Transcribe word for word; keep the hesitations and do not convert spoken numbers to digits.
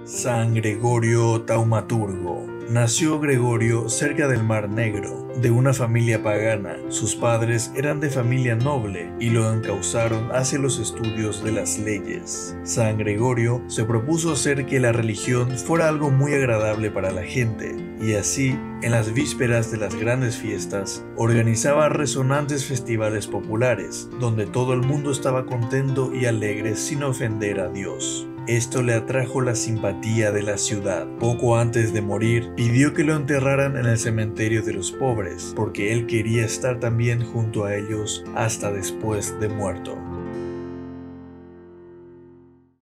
San Gregorio Taumaturgo. Nació Gregorio cerca del Mar Negro, de una familia pagana. Sus padres eran de familia noble y lo encausaron hacia los estudios de las leyes. San Gregorio se propuso hacer que la religión fuera algo muy agradable para la gente, y así, en las vísperas de las grandes fiestas, organizaba resonantes festivales populares, donde todo el mundo estaba contento y alegre sin ofender a Dios. Esto le atrajo la simpatía de la ciudad. Poco antes de morir, pidió que lo enterraran en el cementerio de los pobres, porque él quería estar también junto a ellos hasta después de muerto.